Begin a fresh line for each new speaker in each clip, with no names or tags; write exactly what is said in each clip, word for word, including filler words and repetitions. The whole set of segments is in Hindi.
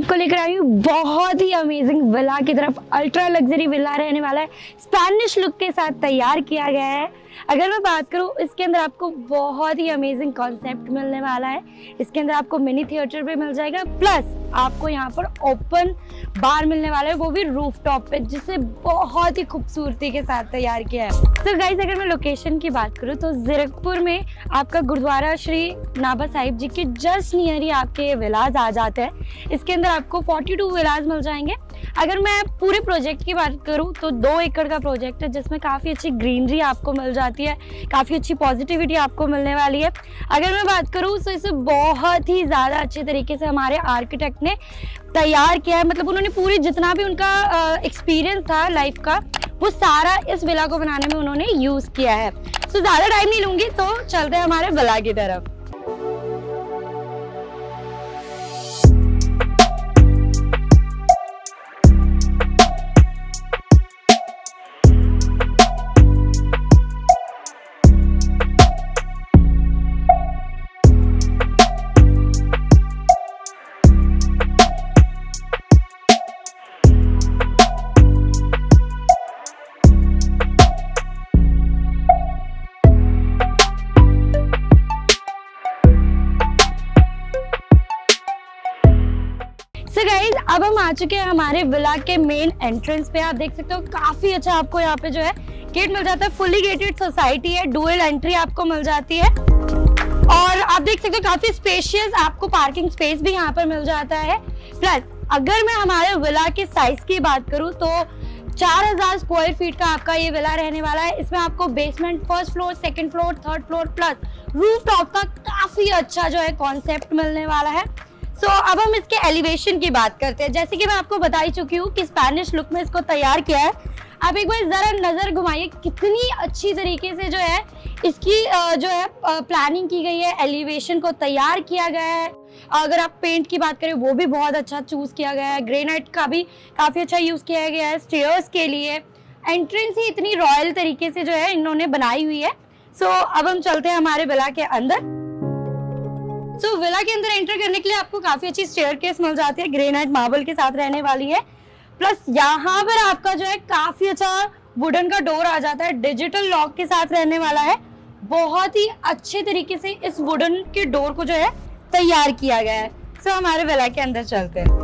आपको लेकर आई हूँ बहुत ही अमेजिंग विला की तरफ। अल्ट्रा लग्जरी विला रहने वाला है, स्पेनिश लुक के साथ तैयार किया गया है। अगर मैं बात करूँ, इसके अंदर आपको बहुत ही अमेजिंग कॉन्सेप्ट मिलने वाला है। इसके अंदर आपको मिनी थिएटर भी मिल जाएगा, प्लस आपको यहाँ पर ओपन बार मिलने वाला है, वो भी रूफ टॉप पे, जिसे बहुत ही खूबसूरती के साथ तैयार किया है। तो गाइस, अगर मैं लोकेशन की बात करूँ तो जीरकपुर में आपका गुरुद्वारा श्री नाभा साहिब जी के जस्ट नियर ही आपके ये विलाज आ जाते हैं। इसके अंदर आपको बयालीस विलाज मिल जाएंगे। अगर मैं पूरे प्रोजेक्ट की बात करूं तो दो एकड़ का प्रोजेक्ट है, जिसमें काफ़ी अच्छी ग्रीनरी आपको मिल जाती है, काफ़ी अच्छी पॉजिटिविटी आपको मिलने वाली है। अगर मैं बात करूं तो इसे बहुत ही ज़्यादा अच्छे तरीके से हमारे आर्किटेक्ट ने तैयार किया है। मतलब उन्होंने पूरी जितना भी उनका एक्सपीरियंस था लाइफ का, वो सारा इस विला को बनाने में उन्होंने यूज़ किया है। तो ज़्यादा टाइम नहीं लूँगी, तो चलते हैं हमारे विला की तरफ। So guys, अब हम आ चुके हैं हमारे विला के मेन एंट्रेंस पे। आप देख सकते हो काफी अच्छा आपको यहाँ पे जो है गेट मिल जाता है। फुली गेटेड सोसाइटी है, डुअल एंट्री आपको मिल जाती है, और आप देख सकते हो काफी स्पेशियस आपको पार्किंग स्पेस भी यहाँ पर मिल जाता है। प्लस अगर मैं हमारे विला के साइज की बात करूँ तो चार हजार स्क्वायर फीट का आपका ये विला रहने वाला है। इसमें आपको basement, first floor, second floor, third floor plus roof top का काफी अच्छा जो है कॉन्सेप्ट मिलने वाला है। सो so, अब हम इसके एलिवेशन की बात करते हैं। जैसे कि मैं आपको बता ही चुकी हूँ कि स्पेनिश लुक में इसको तैयार किया है। आप एक बार जरा नजर घुमाइए, कितनी अच्छी तरीके से जो है इसकी जो है प्लानिंग की गई है, एलिवेशन को तैयार किया गया है। अगर आप पेंट की बात करें, वो भी बहुत अच्छा चूज किया गया है। ग्रेनाइट का भी काफी अच्छा यूज किया गया है स्टेयर्स के लिए। एंट्रेंस ही इतनी रॉयल तरीके से जो है इन्होंने बनाई हुई है। सो so, अब हम चलते हैं हमारे विला के अंदर। सो so, विला के अंदर एंटर करने के लिए आपको काफी अच्छी स्टेयरकेस मिल जाती है, ग्रेनाइट मार्बल के साथ रहने वाली है। प्लस यहाँ पर आपका जो है काफी अच्छा वुडन का डोर आ जाता है, डिजिटल लॉक के साथ रहने वाला है। बहुत ही अच्छे तरीके से इस वुडन के डोर को जो है तैयार किया गया है। सो so, हमारे विला के अंदर चलते हैं।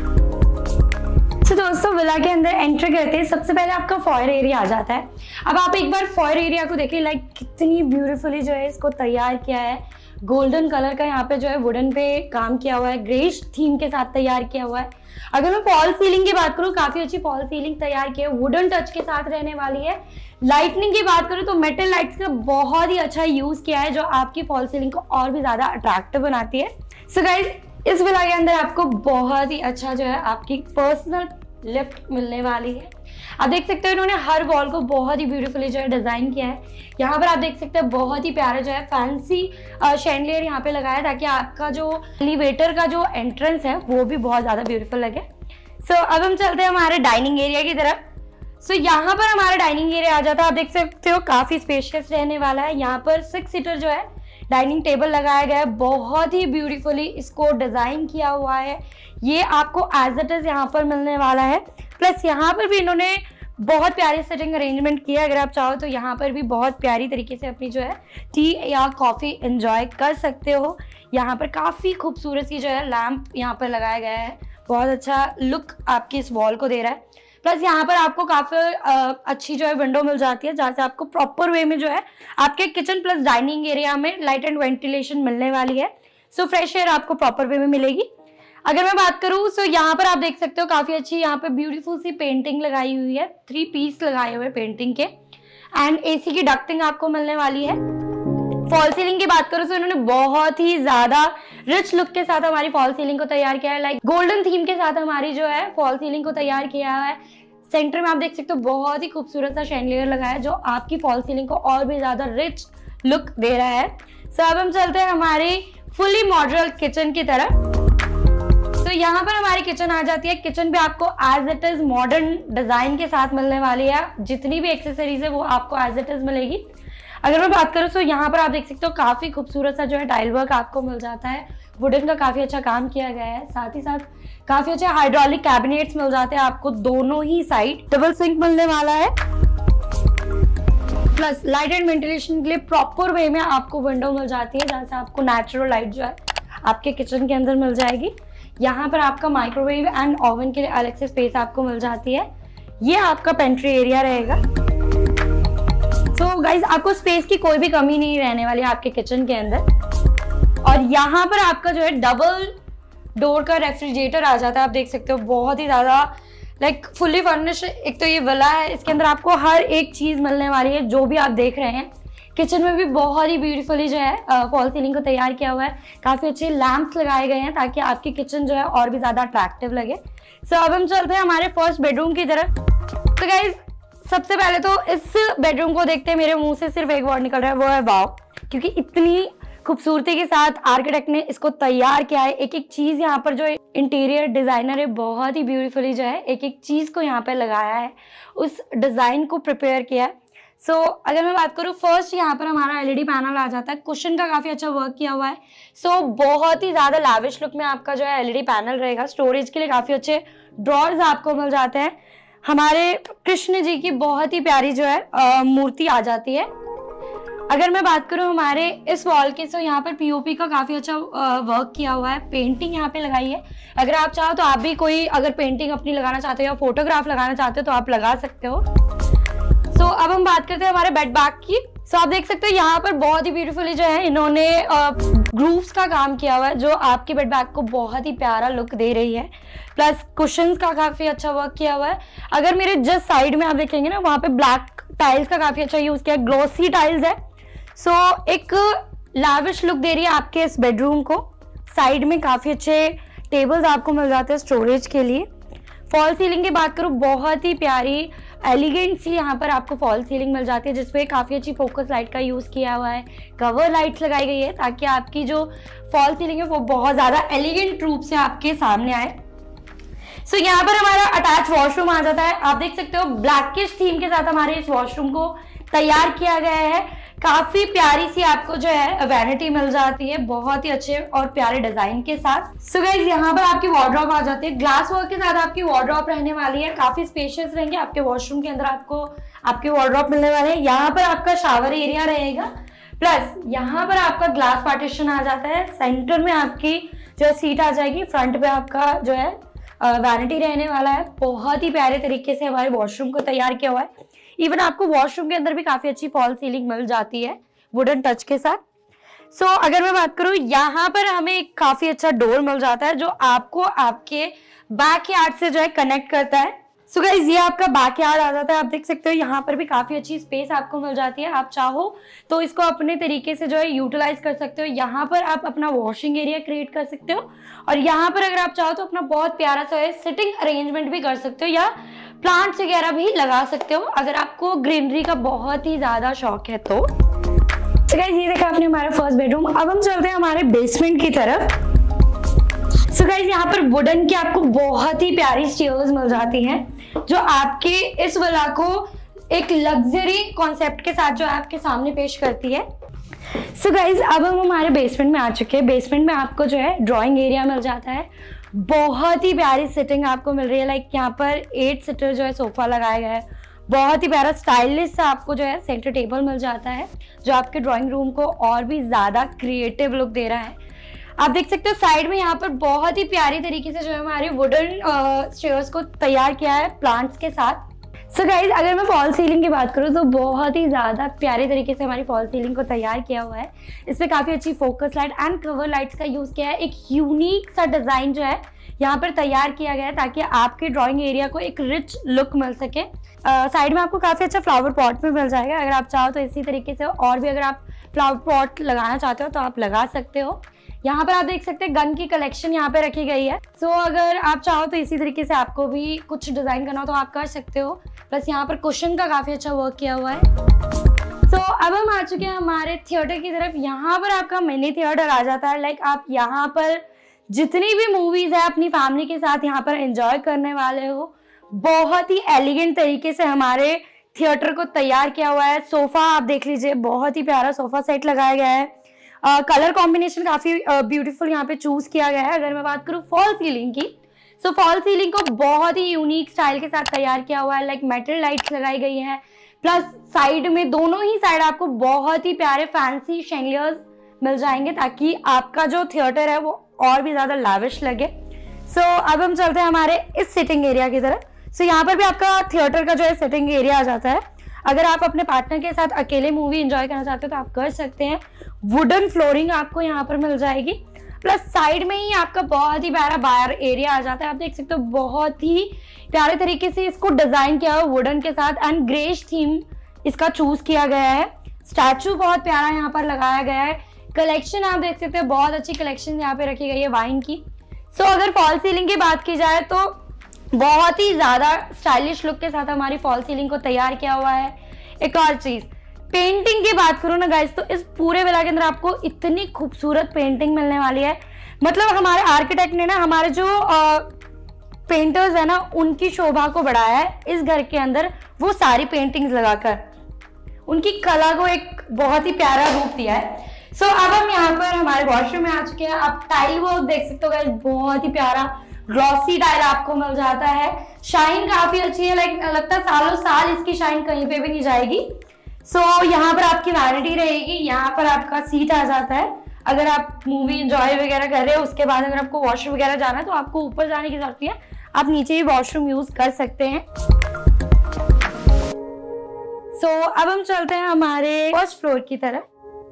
तो दोस्तों, विला के अंदर एंटर करते हैं सबसे पहले आपका फॉयर एरिया आ जाता है। अब आप एक बार फॉयर एरिया को देखिए, लाइक कितनी ब्यूटीफुली जो है इसको तैयार किया है। गोल्डन कलर का यहाँ पे जो है वुडन पे काम किया हुआ है, ग्रेश थीम के साथ तैयार किया हुआ है। अगर मैं फॉल सीलिंग की बात करूँ, काफी अच्छी फॉल सीलिंग तैयार की है, वुडन टच के साथ रहने वाली है। लाइटनिंग की बात करूँ तो मेटल लाइट्स का बहुत ही अच्छा यूज किया है, जो आपकी फॉल सीलिंग को और भी ज्यादा अट्रैक्टिव बनाती है। सो so गाइज, इस विला के अंदर आपको बहुत ही अच्छा जो है आपकी पर्सनल लिफ्ट मिलने वाली है। आप देख सकते हो इन्होंने हर वॉल को बहुत ही ब्यूटीफुली जो है डिजाइन किया है। यहाँ पर आप देख सकते हैं बहुत ही प्यारा जो है फैंसी शैंडलियर यहाँ पे लगाया है, ताकि आपका जो एलिवेटर का जो एंट्रेंस है वो भी बहुत ज्यादा ब्यूटीफुल लगे। सो so, अब हम चलते हैं हमारे डाइनिंग एरिया की तरफ। सो so, यहाँ पर हमारा डाइनिंग एरिया आ जाता है। आप देख सकते हो काफी स्पेशियस रहने वाला है। यहाँ पर सिक्स सीटर जो है डाइनिंग टेबल लगाया गया है, बहुत ही ब्यूटीफुली इसको डिजाइन किया हुआ है। ये आपको एज इट इज यहाँ पर मिलने वाला है। प्लस यहाँ पर भी इन्होंने बहुत प्यारी सेटिंग अरेंजमेंट किया है। अगर आप चाहो तो यहाँ पर भी बहुत प्यारी तरीके से अपनी जो है टी या कॉफ़ी एंजॉय कर सकते हो। यहाँ पर काफ़ी खूबसूरत सी जो है लैम्प यहाँ पर लगाया गया है, बहुत अच्छा लुक आपकी इस वॉल को दे रहा है। प्लस यहाँ पर आपको काफ़ी अच्छी जो है विंडो मिल जाती है, जहाँ से आपको प्रॉपर वे में जो है आपके किचन प्लस डाइनिंग एरिया में लाइट एंड वेंटिलेशन मिलने वाली है। सो फ्रेश एयर आपको प्रॉपर वे में मिलेगी। अगर मैं बात करूँ तो यहाँ पर आप देख सकते हो काफी अच्छी यहाँ पे ब्यूटीफुल सी पेंटिंग लगाई हुई है, थ्री पीस लगाए हुए पेंटिंग के, एंड एसी की डक्टिंग आपको मिलने वाली है। फॉल सीलिंग की बात करूँ तो इन्होंने बहुत ही ज्यादा रिच लुक के साथ हमारी फॉल सीलिंग को तैयार किया है, लाइक गोल्डन थीम के साथ हमारी जो है फॉल सीलिंग को तैयार किया है। सेंटर में आप देख सकते हो बहुत ही खूबसूरत सा शैंडलियर लगाया है, जो आपकी फॉल सीलिंग को और भी ज्यादा रिच लुक दे रहा है। सो अब हम चलते हैं हमारी फुली मॉड्यूलर किचन की तरफ। तो यहाँ पर हमारी किचन आ जाती है। किचन भी आपको as it is modern design के साथ मिलने वाली है। जितनी भी एक्सेसरीज है वो आपको एज इट इज मिलेगी। अगर मैं बात करूँ तो यहाँ पर आप देख सकते हो काफी खूबसूरत सा जो है टाइल वर्क आपको मिल जाता है, वुडन का काफी अच्छा काम किया गया है। साथ ही साथ काफी अच्छे हाइड्रोलिक कैबिनेट्स मिल जाते हैं आपको दोनों ही साइड, डबल सिंक मिलने वाला है, प्लस लाइट एंड वेंटिलेशन के लिए प्रॉपर वे में आपको विंडो मिल जाती है जहाँ से आपको नेचुरल लाइट जो है आपके किचन के अंदर मिल जाएगी। यहाँ पर आपका माइक्रोवेव एंड ओवन के लिए अलग से स्पेस आपको मिल जाती है। ये आपका पेंट्री एरिया रहेगा। सो so गाइज आपको स्पेस की कोई भी कमी नहीं रहने वाली है आपके किचन के अंदर। और यहाँ पर आपका जो है डबल डोर का रेफ्रिजरेटर आ जाता है, आप देख सकते हो बहुत ही ज़्यादा लाइक फुल्ली फर्निश्ड। एक तो ये विला है, इसके अंदर आपको हर एक चीज़ मिलने वाली है जो भी आप देख रहे हैं। किचन में भी बहुत ही ब्यूटीफुली जो है फॉल सीलिंग को तैयार किया हुआ है, काफ़ी अच्छे लैंप्स लगाए गए हैं ताकि आपकी किचन जो है और भी ज़्यादा अट्रैक्टिव लगे। सो so, अब हम चलते हैं हमारे फर्स्ट बेडरूम की तरफ। तो गाइज सबसे पहले तो इस बेडरूम को देखते हैं मेरे मुंह से सिर्फ एक वर्ड निकल रहा है, वो है वाव, क्योंकि इतनी खूबसूरती के साथ आर्किटेक्ट ने इसको तैयार किया है। एक एक चीज यहाँ पर जो इंटीरियर डिजाइनर है बहुत ही ब्यूटीफुली जो है एक एक चीज को यहाँ पे लगाया है, उस डिजाइन को प्रिपेयर किया है। सो so, अगर मैं बात करूँ फर्स्ट यहाँ पर हमारा एलईडी पैनल आ जाता है, कुशन का काफी अच्छा वर्क किया हुआ है। सो so, बहुत ही ज्यादा लैविश लुक में आपका जो है एलईडी पैनल रहेगा। स्टोरेज के लिए काफी अच्छे ड्रॉर्स आपको मिल जाते हैं। हमारे कृष्ण जी की बहुत ही प्यारी जो है आ, मूर्ति आ जाती है। अगर मैं बात करूं हमारे इस वॉल की, तो यहाँ पर पीओपी का काफी अच्छा वर्क किया हुआ है, पेंटिंग यहाँ पे लगाई है। अगर आप चाहो तो आप भी कोई अगर पेंटिंग अपनी लगाना चाहते हो या फोटोग्राफ लगाना चाहते हो तो आप लगा सकते हो। सो so, अब हम बात करते हैं हमारे बेड बैग की। सो so, आप देख सकते हो यहाँ पर बहुत ही ब्यूटीफुली जो है इन्होंने ग्रूव्स का काम किया हुआ है जो आपके बेड बैग को बहुत ही प्यारा लुक दे रही है। प्लस कुशंस का काफी अच्छा वर्क किया हुआ है। अगर मेरे जस्ट साइड में आप देखेंगे ना, वहाँ पे ब्लैक टाइल्स का काफी अच्छा यूज किया है, ग्लॉसी टाइल्स है। सो so, एक लैविश लुक दे रही है आपके इस बेडरूम को। साइड में काफी अच्छे टेबल्स आपको मिल जाते हैं स्टोरेज के लिए। फॉल सीलिंग की बात करूँ, बहुत ही प्यारी एलिगेंट सी यहाँ पर आपको फॉल सीलिंग मिल जाती है जिसपे काफी अच्छी फोकस लाइट का यूज किया हुआ है, कवर लाइट्स लगाई गई है ताकि आपकी जो फॉल सीलिंग है वो बहुत ज्यादा एलिगेंट रूप से आपके सामने आए। सो so, यहाँ पर हमारा अटैच वॉशरूम आ जाता है। आप देख सकते हो ब्लैकिश थीम के साथ हमारे इस वॉशरूम को तैयार किया गया है। काफी प्यारी सी आपको जो है वैनिटी मिल जाती है बहुत ही अच्छे और प्यारे डिजाइन के साथ। सो गाइस यहाँ पर आपकी वार्डरोब आ जाती है, ग्लास वर्क के साथ आपकी वार्डरोब रहने वाली है। काफी स्पेशियस रहेंगे आपके वॉशरूम के अंदर, आपको आपके वार्डरोब मिलने वाले हैं। यहाँ पर आपका शावर एरिया रहेगा, प्लस यहाँ पर आपका ग्लास पार्टीशन आ जाता है। सेंटर में आपकी जो सीट आ जाएगी, फ्रंट पे आपका जो है वैनिटी रहने वाला है। बहुत ही प्यारे तरीके से हमारे वॉशरूम को तैयार किया हुआ है। इवन आपको वॉशरूम के अंदर भी काफी अच्छी फॉल सीलिंग मिल जाती है वुडन टच के साथ। सो so, अगर मैं बात करूं, यहाँ पर हमें एक काफी अच्छा डोर मिल जाता है जो आपको आपके बैकयार्ड से जो है कनेक्ट करता है। सो so गाइस ये आपका बैकयार्ड आ जाता है। आप देख सकते हो यहाँ पर भी काफी अच्छी स्पेस आपको मिल जाती है। आप चाहो तो इसको अपने तरीके से जो है यूटिलाइज कर सकते हो। यहाँ पर आप अपना वॉशिंग एरिया क्रिएट कर सकते हो और यहाँ पर अगर आप चाहो तो अपना बहुत प्यारा सा सिटिंग अरेंजमेंट भी कर सकते हो या प्लांट्स वगैरह भी लगा सकते हो अगर आपको ग्रीनरी का बहुत ही ज्यादा शौक है तो। तो गाइस ये देखा आपने हमारा फर्स्ट बेडरूम। अब हम चलते हैं हमारे बेसमेंट की तरफ। सो गाइस यहाँ पर वुडन की आपको बहुत ही प्यारी स्टेयर्स मिल जाती हैं जो आपके इस विला को एक लग्जरी कॉन्सेप्ट के साथ जो है आपके सामने पेश करती है। सो गाइस अब हम हमारे बेसमेंट में आ चुके हैं। बेसमेंट में आपको जो है ड्राइंग एरिया मिल जाता है, बहुत ही प्यारी सिटिंग आपको मिल रही है। लाइक यहाँ पर एट सीटर जो है सोफा लगाया गया है, बहुत ही प्यारा स्टाइलिश सा आपको जो है सेंटर टेबल मिल जाता है जो आपके ड्राइंग रूम को और भी ज्यादा क्रिएटिव लुक दे रहा है। आप देख सकते हो साइड में यहाँ पर बहुत ही प्यारी तरीके से जो है हमारे वुडन स्टेयर्स को तैयार किया है प्लांट्स के साथ। सो so गाइज अगर मैं फॉल सीलिंग की बात करूँ तो बहुत ही ज़्यादा प्यारे तरीके से हमारी फॉल सीलिंग को तैयार किया हुआ है। इसमें काफ़ी अच्छी focus light and cover lights का यूज़ किया है। एक यूनिक सा डिज़ाइन जो है यहाँ पर तैयार किया गया है ताकि आपके ड्राइंग एरिया को एक रिच लुक मिल सके। साइड uh, में आपको काफ़ी अच्छा फ्लावर पॉट भी मिल जाएगा। अगर आप चाहो तो इसी तरीके से और भी अगर आप फ्लावर पॉट लगाना चाहते हो तो आप लगा सकते हो। यहाँ पर आप देख सकते हैं गन की कलेक्शन यहाँ पे रखी गई है। सो so, अगर आप चाहो तो इसी तरीके से आपको भी कुछ डिजाइन करना हो तो आप कर सकते हो। प्लस यहाँ पर कुशन का काफी अच्छा वर्क किया हुआ है। सो so, अब हम आ चुके हैं हमारे थिएटर की तरफ। यहाँ पर आपका मिनी थिएटर आ जाता है। लाइक आप यहाँ पर जितनी भी मूवीज है अपनी फैमिली के साथ यहाँ पर एंजॉय करने वाले हो। बहुत ही एलिगेंट तरीके से हमारे थिएटर को तैयार किया हुआ है। सोफा आप देख लीजिए, बहुत ही प्यारा सोफा सेट लगाया गया है। कलर कॉम्बिनेशन काफी ब्यूटीफुल यहाँ पे चूज किया गया है। अगर मैं बात करूँ फॉल सीलिंग की, सो फॉल सीलिंग को बहुत ही यूनिक स्टाइल के साथ तैयार किया हुआ है। लाइक मेटल लाइट्स लगाई गई हैं, प्लस साइड में दोनों ही साइड आपको बहुत ही प्यारे फैंसी शैंडलियर्स मिल जाएंगे ताकि आपका जो थिएटर है वो और भी ज्यादा लाविश लगे। सो so, अब हम चलते हैं हमारे इस सिटिंग एरिया की तरफ। सो so, यहाँ पर भी आपका थिएटर का जो है सिटिंग एरिया आ जाता है। अगर आप अपने पार्टनर के साथ अकेले मूवी एंजॉय करना चाहते हो तो आप कर सकते हैं। वुडन फ्लोरिंग आपको यहाँ पर मिल जाएगी, प्लस साइड में ही आपका बहुत ही प्यारा बार एरिया आ जाता है। आप देख सकते हो बहुत ही प्यारे तरीके से इसको डिजाइन किया हुआ वुडन के साथ एंड ग्रेश थीम इसका चूज किया गया है। स्टैचू बहुत प्यारा यहाँ पर लगाया गया है। कलेक्शन आप देख सकते हो, बहुत अच्छी कलेक्शन यहाँ पे रखी गई है वाइन की। सो so, अगर फॉल सीलिंग की बात की जाए तो बहुत ही ज्यादा स्टाइलिश लुक के साथ हमारी फॉल सीलिंग को तैयार किया हुआ है। एक और चीज, पेंटिंग की बात करूँ ना गाइस, तो इस पूरे विला के अंदर आपको इतनी खूबसूरत पेंटिंग मिलने वाली है। मतलब हमारे आर्किटेक्ट ने ना हमारे जो आ, पेंटर्स है ना उनकी शोभा को बढ़ाया है इस घर के अंदर, वो सारी पेंटिंग्स लगाकर उनकी कला को एक बहुत ही प्यारा रूप दिया है। सो so, अब हम यहाँ पर हमारे वॉशरूम में आ चुके हैं। आप टाइल वर्क देख सकते हो गाइस, बहुत ही प्यारा ग्लॉसी टाइल आपको मिल जाता है। शाइन काफी अच्छी है, लाइक लगता है सालों साल इसकी शाइन कहीं पे भी नहीं जाएगी। सो so, यहाँ पर आपकी वैनिटी रहेगी, यहाँ पर आपका सीट आ जाता है। अगर आप मूवी एंजॉय वगैरह कर रहे हो उसके बाद अगर आपको वॉशरूम वगैरह जाना है तो आपको ऊपर जाने की जरूरत नहीं है, आप नीचे ही वॉशरूम यूज कर सकते हैं। सो so, अब हम चलते हैं हमारे फर्स्ट फ्लोर की तरफ।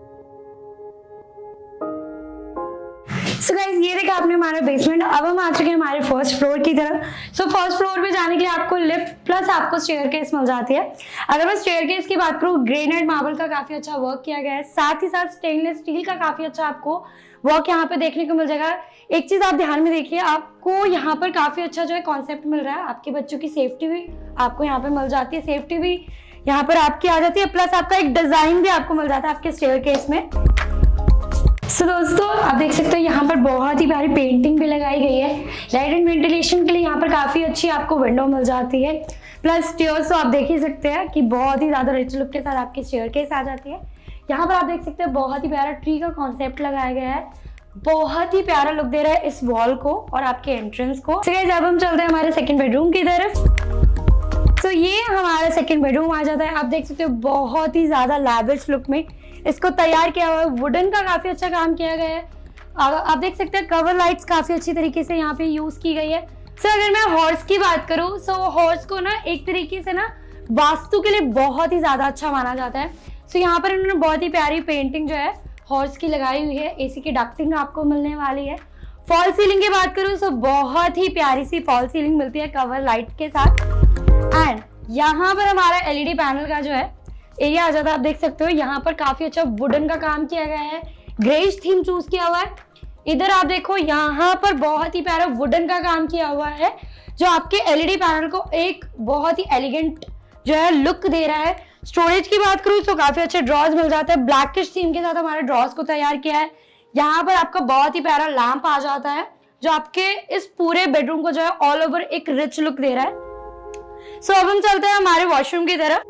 सो गाइस, ये देखा आपने हमारा बेसमेंट। अब हम आ चुके हैं हमारे फर्स्ट फ्लोर की तरफ। सो फर्स्ट फ्लोर पे जाने के लिए आपको लिफ्ट प्लस आपको स्टेयरकेस मिल जाती है। अगर मैं स्टेयरकेस की बात करूँ, ग्रेनाइट मार्बल का काफी अच्छा वर्क किया गया है, साथ ही साथ स्टेनलेस स्टील का काफी अच्छा आपको वर्क यहाँ पे देखने को मिल जाएगा। एक चीज आप ध्यान में देखिए, आपको यहाँ पर काफी अच्छा जो है कॉन्सेप्ट मिल रहा है। आपके बच्चों की सेफ्टी भी आपको यहाँ पे मिल जाती है, सेफ्टी भी यहाँ पर आपकी आ जाती है, प्लस आपका एक डिजाइन भी आपको मिल जाता है आपके स्टेयरकेस में। सो so, दोस्तों आप देख सकते हो यहाँ पर बहुत ही प्यारी पेंटिंग भी लगाई गई है। लाइट एंड वेंटिलेशन के लिए यहाँ पर काफी अच्छी आपको विंडो मिल जाती है, प्लस स्टेयर्स तो आप देख ही सकते हैं कि बहुत ही ज्यादा रिच लुक के साथ आपकी स्टेयरकेस आ जाती है। यहाँ पर आप देख सकते हैं बहुत ही प्यारा ट्री का कॉन्सेप्ट लगाया गया है, बहुत ही प्यारा लुक दे रहा है इस वॉल को और आपके एंट्रेंस को। so guys, अब हम चलते हैं हमारे सेकेंड बेडरूम की तरफ। तो so, ये हमारा सेकेंड बेडरूम आ जाता है। आप देख सकते हो बहुत ही ज्यादा लैविश लुक में इसको तैयार किया हुआ है। वुडन का काफी अच्छा काम किया गया है। आप देख सकते हैं कवर लाइट्स काफी अच्छी तरीके से यहाँ पे यूज की गई है। सो so, अगर मैं हॉर्स की बात करूँ, सो so, हॉर्स को ना एक तरीके से ना वास्तु के लिए बहुत ही ज्यादा अच्छा माना जाता है। सो so, यहाँ पर इन्होंने बहुत ही प्यारी पेंटिंग जो है हॉर्स की लगाई हुई है। एसी की डक्टिंग आपको मिलने वाली है। फॉल सीलिंग की बात करूँ, सो so, बहुत ही प्यारी सी फॉल सीलिंग मिलती है कवर लाइट के साथ। एंड यहाँ पर हमारा एलईडी पैनल का जो है एरिया आ जाता है। आप देख सकते हो यहाँ पर काफी अच्छा वुडन का काम किया गया है, ग्रेज थीम चूज किया हुआ है। इधर आप देखो यहाँ पर बहुत ही प्यारा वुडन का काम किया हुआ है जो आपके एलईडी पैनल को एक बहुत ही एलिगेंट जो है लुक दे रहा है। स्टोरेज की बात करूँ तो काफी अच्छे ड्रॉज मिल जाते हैं। ब्लैकिश थीम के साथ हमारे ड्रॉज को तैयार किया है। यहाँ पर आपका बहुत ही प्यारा लैंप आ जाता है जो आपके इस पूरे बेडरूम को जो है ऑल ओवर एक रिच लुक दे रहा है। सो so, अब हम चलते हैं हमारे वॉशरूम की तरफ।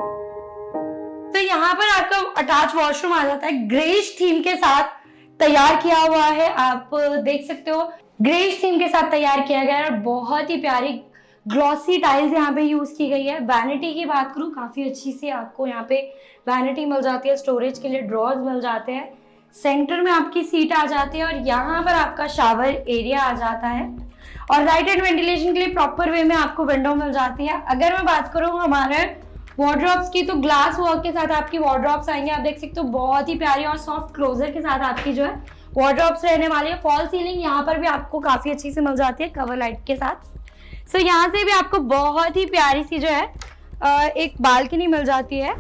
तो यहाँ पर आपका अटैच वॉशरूम आ जाता है, ग्रेज थीम के साथ तैयार किया हुआ है। आप देख सकते हो ग्रेज थीम के साथ तैयार किया गया है और बहुत ही प्यारी ग्लॉसी टाइल्स यहाँ पे यूज की गई है। वैनिटी की बात करूँ, काफी अच्छी से आपको यहाँ पे वैनिटी मिल जाती है, स्टोरेज के लिए ड्रॉज मिल जाते हैं, सेंटर में आपकी सीट आ जाती है और यहाँ पर आपका शावर एरिया आ जाता है और राइट एंड वेंटिलेशन के लिए प्रॉपर वे में आपको विंडो मिल जाती है। अगर मैं बात करूँ हमारे वार्डरोब्स की, तो ग्लास वर्क के साथ आपकी वार्डरोब्स आएंगे। आप देख सकते हो बहुत ही प्यारी और सॉफ्ट क्लोजर के साथ आपकी जो है वार्डरोब्स रहने वाली है। फॉल सीलिंग यहाँ पर भी आपको काफी अच्छी से मिल जाती है कवर लाइट के साथ। सो so, यहाँ से भी आपको बहुत ही प्यारी सी जो है एक बालकनी मिल जाती है।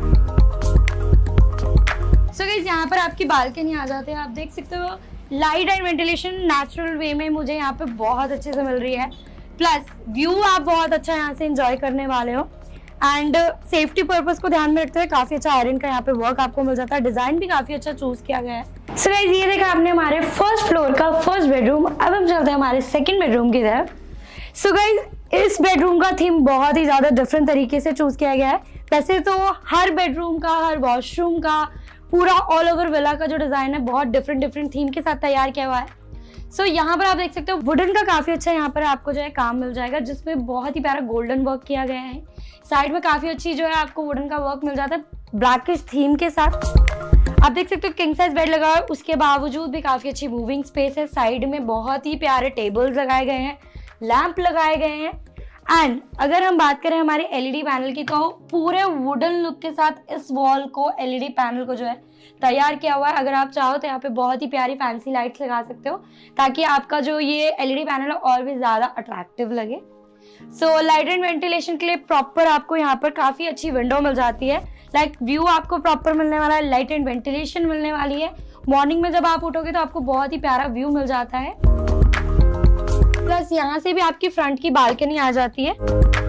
सो गाइस, यहाँ पर आपकी बालकनी आ जाती है। आप देख सकते हो light and ventilation natural way में मुझे यहाँ पे बहुत अच्छे से मिल रही है, प्लस व्यू आप बहुत अच्छा यहाँ से एंजॉय करने वाले हो। एंड सेफ्टी पर्पस को ध्यान में रखते हुए काफी अच्छा आयरन का यहाँ पे वर्क आपको मिल जाता है। डिजाइन भी काफी अच्छा चूज किया गया है। सो गाइस, ये देखा आपने हमारे फर्स्ट फ्लोर का फर्स्ट बेडरूम। अब हम चलते हैं हमारे सेकंड बेडरूम की तरफ। सो गाइस, इस बेडरूम का थीम बहुत ही ज्यादा डिफरेंट तरीके से चूज किया गया है। वैसे तो हर बेडरूम का, हर वॉशरूम का, पूरा ऑल ओवर विला का जो डिजाइन है बहुत डिफरेंट डिफरेंट थीम के साथ तैयार किया हुआ है। सो so, यहाँ पर आप देख सकते हो वुडन का काफी अच्छा यहाँ पर आपको जो है काम मिल जाएगा, जिसमें बहुत ही प्यारा गोल्डन वर्क किया गया है। साइड में काफी अच्छी जो है आपको वुडन का वर्क मिल जाता है ब्लैकिश थीम के साथ। आप देख सकते हो किंग साइज बेड लगा हुआ है, उसके बावजूद भी काफी अच्छी मूविंग स्पेस है। साइड में बहुत ही प्यारे टेबल्स लगाए गए हैं, लैंप लगाए गए हैं। एंड अगर हम बात करें हमारे एलईडी पैनल की, तो पूरे वुडन लुक के साथ इस वॉल को, एलईडी पैनल को जो है तैयार किया हुआ है। अगर आप चाहो तो यहाँ पे बहुत ही प्यारी फैंसी लाइट्स लगा सकते हो, ताकि आपका जो ये एलईडी पैनल है और भी ज्यादा अट्रैक्टिव लगे। सो लाइट एंड वेंटिलेशन के लिए प्रॉपर आपको यहाँ पर काफी अच्छी विंडो मिल जाती है। लाइक व्यू आपको प्रॉपर मिलने वाला है, लाइट एंड वेंटिलेशन मिलने वाली है। मॉर्निंग में जब आप उठोगे तो आपको बहुत ही प्यारा व्यू मिल जाता है। प्लस यहाँ से भी आपकी फ्रंट की बालकनी आ जाती है।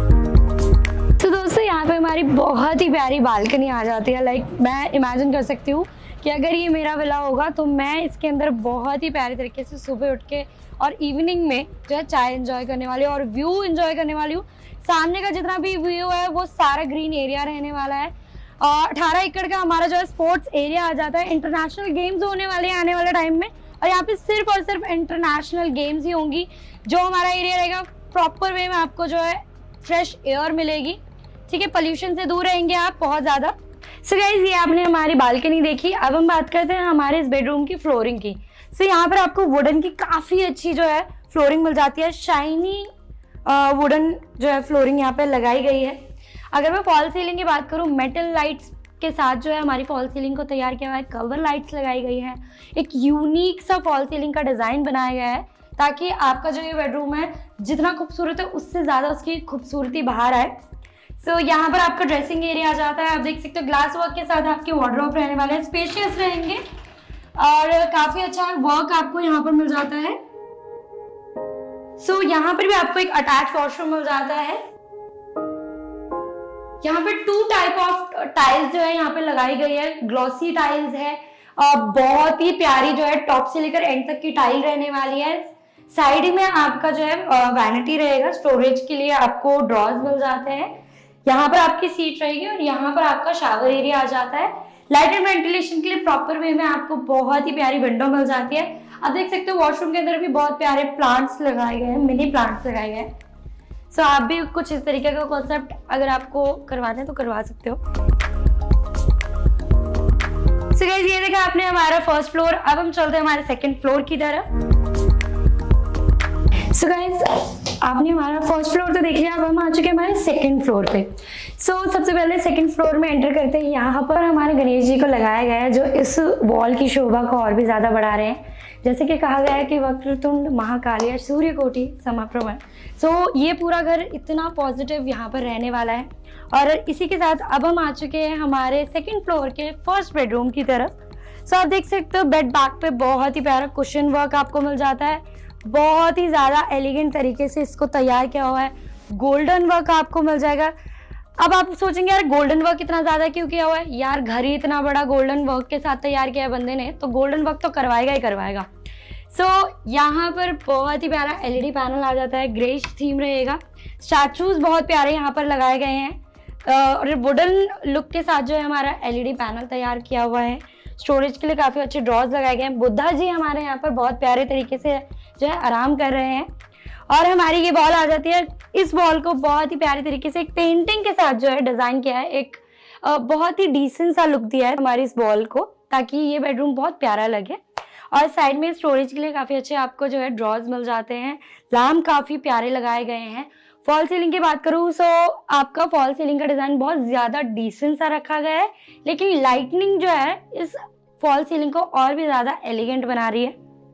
तो दोस्तों यहाँ पे हमारी बहुत ही प्यारी बालकनी आ जाती है। लाइक मैं इमेजिन कर सकती हूँ कि अगर ये मेरा विला होगा तो मैं इसके अंदर बहुत ही प्यारे तरीके से सुबह उठ के और इवनिंग में जो है चाय एंजॉय करने वाली हूँ और व्यू एंजॉय करने वाली हूँ। सामने का जितना भी व्यू है वो सारा ग्रीन एरिया रहने वाला है। और अठारह एकड़ का हमारा जो है स्पोर्ट्स एरिया आ जाता है। इंटरनेशनल गेम्स होने वाले हैं आने वाले टाइम में, और यहाँ पे सिर्फ और सिर्फ इंटरनेशनल गेम्स ही होंगी। जो हमारा एरिया रहेगा प्रॉपर वे में आपको जो है फ्रेश एयर मिलेगी, ठीक है, पोल्यूशन से दूर रहेंगे आप बहुत ज़्यादा। सो गाइस, ये आपने हमारी बालकनी देखी। अब हम बात करते हैं हमारे इस बेडरूम की फ्लोरिंग की। सो so, यहाँ पर आपको वुडन की काफ़ी अच्छी जो है फ्लोरिंग मिल जाती है। शाइनी वुडन जो है फ्लोरिंग यहाँ पे लगाई गई है। अगर मैं फॉल सीलिंग की बात करूँ, मेटल लाइट्स के साथ जो है हमारी फॉल सीलिंग को तैयार किया हुआ है। कवर लाइट्स लगाई गई है, एक यूनिक सा फॉल सीलिंग का डिज़ाइन बनाया गया है, ताकि आपका जो ये बेडरूम है जितना खूबसूरत है उससे ज़्यादा उसकी खूबसूरती बाहर आए। सो so, यहाँ पर आपका ड्रेसिंग एरिया आ जाता है। आप देख सकते हो ग्लास वर्क के साथ आपके वार्डरोब रहने वाले हैं, स्पेशियस रहेंगे और काफ़ी अच्छा वर्क आपको यहाँ पर मिल जाता है। सो so, यहाँ पर भी आपको एक अटैच वॉशरूम मिल जाता है। यहाँ पे टू टाइप ऑफ टाइल्स जो है यहाँ पे लगाई गई है। ग्लॉसी टाइल्स है और बहुत ही प्यारी जो है टॉप से लेकर एंड तक की टाइल रहने वाली है। साइड में आपका जो है वैनिटी रहेगा, स्टोरेज के लिए आपको ड्रॉज मिल जाते हैं। यहाँ पर आपकी सीट रहेगी और यहाँ पर आपका शावर एरिया आ जाता है। लाइट एंड वेंटिलेशन के लिए प्रॉपर वे में आपको बहुत ही प्यारी विंडो मिल जाती है। आप देख सकते हो वॉशरूम के अंदर भी बहुत प्यारे प्लांट्स लगाए गए हैं, मिनी प्लांट्स लगाए गए हैं। सो so, आप भी कुछ इस तरीके का कॉन्सेप्ट अगर आपको करवाना है तो करवा सकते हो। सो so गाइस, ये देखा आपने हमारा फर्स्ट फ्लोर। अब हम चलते हैं हमारे सेकंड फ्लोर की तरफ। सो so गाइस, आपने हमारा फर्स्ट फ्लोर तो देख लिया, अब हम आ चुके हैं हमारे सेकंड फ्लोर पे। सो so, सबसे पहले सेकंड फ्लोर में एंटर करते हैं। यहाँ पर हमारे गणेश जी को लगाया गया है, जो इस वॉल की शोभा को और भी ज़्यादा बढ़ा रहे हैं। जैसे कि कहा गया है कि वक्रतुंड महाकाल सूर्यकोटि समप्रभ। सो so, ये पूरा घर इतना पॉजिटिव यहाँ पर रहने वाला है। और इसी के साथ अब हम आ चुके हैं हमारे सेकंड फ्लोर के फर्स्ट बेडरूम की तरफ। सो so, आप देख सकते हो बेड बैक पे बहुत ही प्यारा कुशन वर्क आपको मिल जाता है। बहुत ही ज़्यादा एलिगेंट तरीके से इसको तैयार किया हुआ है। गोल्डन वर्क आपको मिल जाएगा। अब आप सोचेंगे यार गोल्डन वर्क इतना ज़्यादा क्यों किया हुआ है? यार घर ही इतना बड़ा गोल्डन वर्क के साथ तैयार किया है बंदे ने, तो गोल्डन वर्क तो करवाएगा ही करवाएगा। सो so, यहाँ पर बहुत ही प्यारा एलईडी पैनल आ जाता है, ग्रेश थीम रहेगा। स्टैचूज बहुत प्यारे यहाँ पर लगाए गए हैं और वुडन लुक के साथ जो है हमारा एलईडी पैनल तैयार किया हुआ है। स्टोरेज के लिए काफ़ी अच्छे ड्रॉज लगाए गए हैं। बुद्धा जी हमारे यहाँ पर बहुत प्यारे तरीके से जो है आराम कर रहे हैं। और हमारी ये वॉल आ जाती है। इस वॉल को बहुत ही प्यारे तरीके से एक पेंटिंग के साथ जो है डिज़ाइन किया है। एक बहुत ही डिसेंट सा लुक दिया है हमारी इस वॉल को, ताकि ये बेडरूम बहुत प्यारा लगे। और साइड में स्टोरेज के लिए काफ़ी अच्छे आपको जो है ड्रॉज मिल जाते हैं। लैम्प काफ़ी प्यारे लगाए गए हैं। फॉल सीलिंग की बात करूँ सो आपका फॉल सीलिंग का डिज़ाइन बहुत ज़्यादा डिसेंट सा रखा गया है, लेकिन लाइटनिंग जो है इस फॉल सीलिंग को और भी ज़्यादा एलिगेंट बना रही है।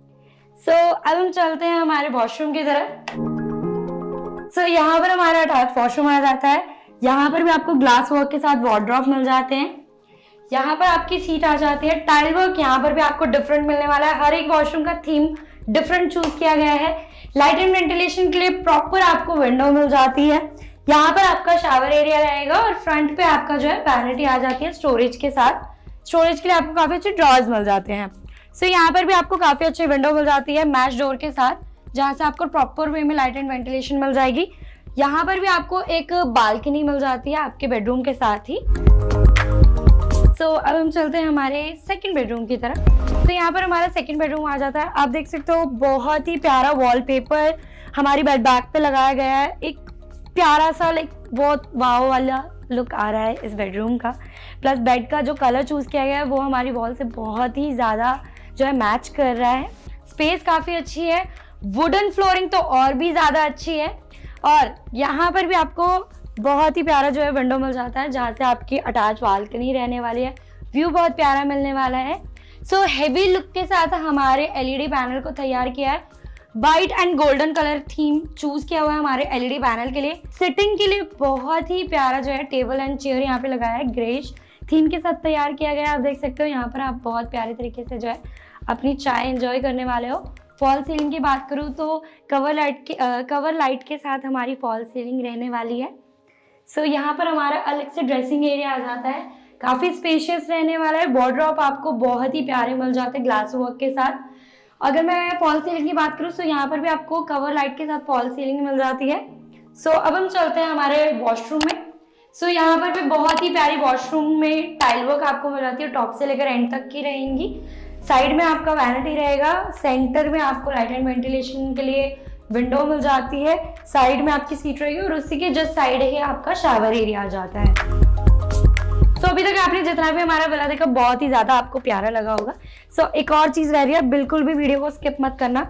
सो so, अब हम चलते हैं हमारे वॉशरूम की तरफ। सो so, यहाँ पर हमारा अटैच वॉशरूम आ जाता है। यहाँ पर भी आपको ग्लास वर्क के साथ वार्डरोब मिल जाते हैं। यहाँ पर आपकी सीट आ जाती है। टाइल वर्क यहाँ पर भी आपको डिफरेंट मिलने वाला है। हर एक वॉशरूम का थीम डिफरेंट चूज किया गया है। लाइट एंड वेंटिलेशन के लिए प्रॉपर आपको विंडो मिल जाती है। यहाँ पर आपका शावर एरिया रहेगा और फ्रंट पे आपका जो है वैनिटी आ जाती है स्टोरेज के साथ। स्टोरेज के लिए आपको काफी अच्छे ड्रॉज मिल जाते हैं। सो so, यहाँ पर भी आपको काफी अच्छी विंडो मिल जाती है मैच डोर के साथ, जहाँ से आपको प्रॉपर वे में लाइट एंड वेंटिलेशन मिल जाएगी। यहाँ पर भी आपको एक बालकनी मिल जाती है आपके बेडरूम के साथ ही। सो so, अब हम चलते हैं हमारे सेकंड बेडरूम की तरफ। तो यहाँ पर हमारा सेकंड बेडरूम आ जाता है। आप देख सकते हो बहुत ही प्यारा वॉलपेपर हमारी बेड बैग पे लगाया गया है। एक प्यारा सा लाइक बहुत वाव वाला लुक आ रहा है इस बेडरूम का। प्लस बेड का जो कलर चूज किया गया है वो हमारी वॉल से बहुत ही ज़्यादा जो है मैच कर रहा है। स्पेस काफ़ी अच्छी है, वुडन फ्लोरिंग तो और भी ज़्यादा अच्छी है। और यहाँ पर भी आपको बहुत ही प्यारा जो है विंडो मिल जाता है जहाँ से आपकी अटैच बालकनी रहने वाली है। व्यू बहुत प्यारा मिलने वाला है। सो हेवी लुक के साथ हमारे एलईडी पैनल को तैयार किया है। White and golden colour theme choose किया हुआ है हमारे एलईडी पैनल के लिए। सिटिंग के लिए बहुत ही प्यारा जो है टेबल एंड चेयर यहाँ पे लगाया है, ग्रेश थीम के साथ तैयार किया गया है। आप देख सकते हो यहाँ पर आप बहुत प्यारे तरीके से जो है अपनी चाय एंजॉय करने वाले हो। फॉल सीलिंग की बात करूँ तो कवर लाइट के आ, कवर लाइट के साथ हमारी फॉल सीलिंग रहने वाली है। सो so, यहाँ पर हमारा अलग से ड्रेसिंग एरिया आ जाता है, काफ़ी स्पेशियस रहने वाला है। वार्डरोब आपको बहुत ही प्यारे मिल जाते हैं ग्लास वर्क के साथ। अगर मैं फॉल सीलिंग की बात करूँ तो यहाँ पर भी आपको कवर लाइट के साथ फॉल सीलिंग मिल जाती है। सो so, अब हम चलते हैं हमारे वॉशरूम में। सो so, यहाँ पर भी बहुत ही प्यारी वॉशरूम में टाइल वर्क आपको मिल जाती है, टॉप से लेकर एंड तक की रहेंगी। साइड में आपका वैनिटी रहेगा, सेंटर में आपको लाइट एंड वेंटिलेशन के लिए विंडो मिल जाती है, साइड में आपकी सीट रहेगी और उसी के जस्ट साइड ही आपका शावर एरिया आ जाता है। सो so, अभी तक आपने जितना भी हमारा विला देखा बहुत ही ज्यादा आपको प्यारा लगा होगा। सो so, एक और चीज रह रही है, बिल्कुल भी वीडियो को स्किप मत करना।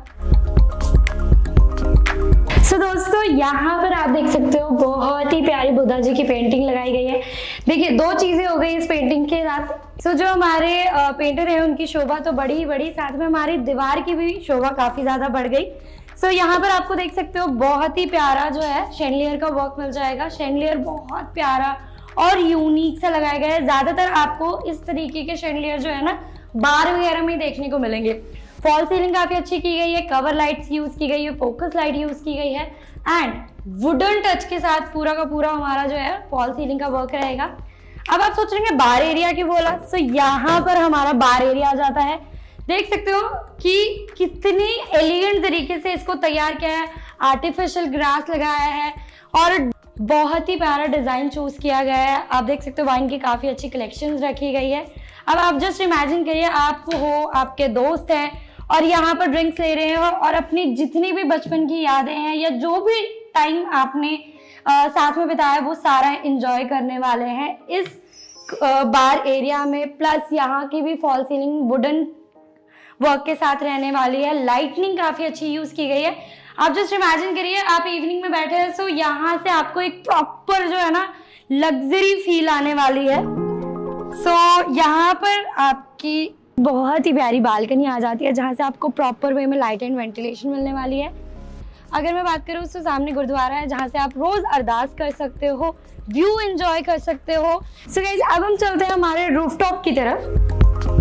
सो so, दोस्तों यहाँ पर आप देख सकते हो बहुत ही प्यारी बुद्धा जी की पेंटिंग लगाई गई है। देखिए दो चीजें हो गई इस पेंटिंग के साथ। सो so, जो हमारे पेंटर है उनकी शोभा तो बढ़ी ही बढ़ी, साथ में हमारी दीवार की भी शोभा काफी ज्यादा बढ़ गई। सो so, यहाँ पर आपको देख सकते हो बहुत ही प्यारा जो है शैंडलियर का वर्क मिल जाएगा। शैंडलियर बहुत प्यारा और यूनिक सा लगाया गया है। ज्यादातर आपको इस तरीके के शैंडलियर जो है ना बार वगैरह में देखने को मिलेंगे। फॉल सीलिंग काफी अच्छी की गई है, कवर लाइट्स यूज की गई है, फोकस लाइट यूज की गई है एंड वुडन टच के साथ पूरा का पूरा हमारा जो है फॉल सीलिंग का वर्क रहेगा। अब आप सोच रहे हैं बार एरिया की बोला, सो यहाँ पर हमारा बार एरिया आ जाता है। देख सकते हो कि कितनी एलिगेंट तरीके से इसको तैयार किया है, आर्टिफिशियल ग्रास लगाया है और बहुत ही प्यारा डिजाइन चूज किया गया है। आप देख सकते हो वाइन की काफी अच्छी कलेक्शंस रखी गई है। अब आप जस्ट इमेजिन करिए आप हो, आपके दोस्त हैं और यहाँ पर ड्रिंक्स ले रहे हो और अपनी जितनी भी बचपन की यादें हैं या जो भी टाइम आपने आ, साथ में बिताया वो सारा एंजॉय करने वाले हैं इस आ, बार एरिया में। प्लस यहाँ की भी फॉल सीलिंग वुडन वर्क के साथ रहने वाली है। लाइटनिंग काफी अच्छी यूज की गई है। आप जस्ट इमेजिन करिए आप इवनिंग में बैठे हैं, सो यहाँ से आपको एक प्रॉपर जो है ना लग्जरी फील आने वाली है। सो so, यहाँ पर आपकी बहुत ही प्यारी बालकनी आ जाती है जहाँ से आपको प्रॉपर वे में लाइट एंड वेंटिलेशन मिलने वाली है। अगर मैं बात करूँ तो सामने गुरुद्वारा है जहाँ से आप रोज अरदास कर सकते हो, व्यू एंजॉय कर सकते हो। सो गाइस अब हम चलते हैं हमारे रूफटॉप की तरफ।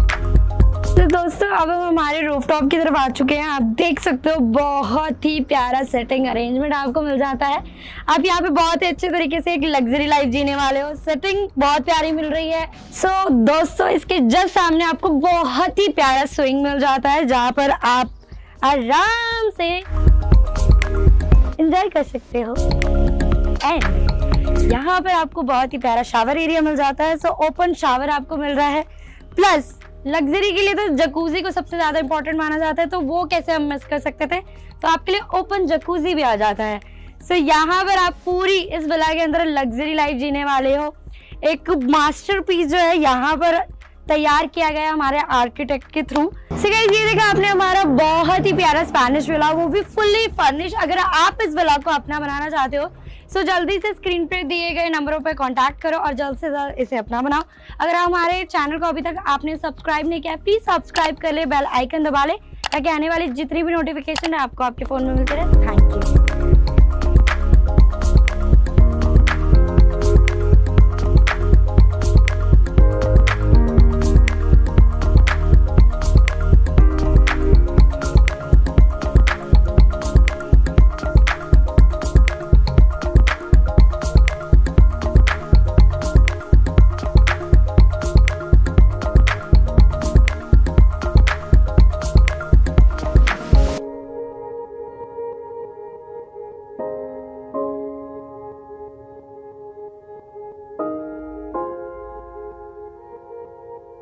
तो दोस्तों अब हम हमारे रूफटॉप की तरफ आ चुके हैं। आप देख सकते हो बहुत ही प्यारा सेटिंग अरेंजमेंट आपको मिल जाता है। आप यहाँ पे बहुत ही अच्छे तरीके से एक लग्जरी लाइफ जीने वाले हो। सेटिंग बहुत प्यारी मिल रही है। सो so, दोस्तों इसके जस्ट सामने आपको बहुत ही प्यारा स्विंग मिल जाता है जहाँ पर आप आराम से एंजॉय कर सकते हो एंड यहाँ पर आपको बहुत ही प्यारा शावर एरिया मिल जाता है। सो ओपन शावर आपको मिल रहा है। प्लस लग्जरी के लिए तो जकूजी को सबसे ज्यादा इंपॉर्टेंट माना जाता है, तो वो कैसे हम मिस कर सकते थे, तो आपके लिए ओपन जकूजी भी आ जाता है। सो so, यहाँ पर आप पूरी इस विला के अंदर लग्जरी लाइफ जीने वाले हो। एक मास्टरपीस जो है यहाँ पर तैयार किया गया हमारे आर्किटेक्ट के थ्रू। सो गाइस ये देखा आपने हमारा बहुत ही प्यारा स्पेनिश विला, वो भी फुल्ली फर्निश। अगर आप इस विला को अपना बनाना चाहते हो सो जल्दी से स्क्रीन पे दिए गए नंबरों पर कांटेक्ट करो और जल्द से जल्द इसे अपना बनाओ। अगर हमारे चैनल को अभी तक आपने सब्सक्राइब नहीं किया प्लीज सब्सक्राइब कर ले, बेल आइकन दबा ले ताकि आने वाली जितनी भी नोटिफिकेशन है आपको आपके फोन में मिलती रहे। Thank you.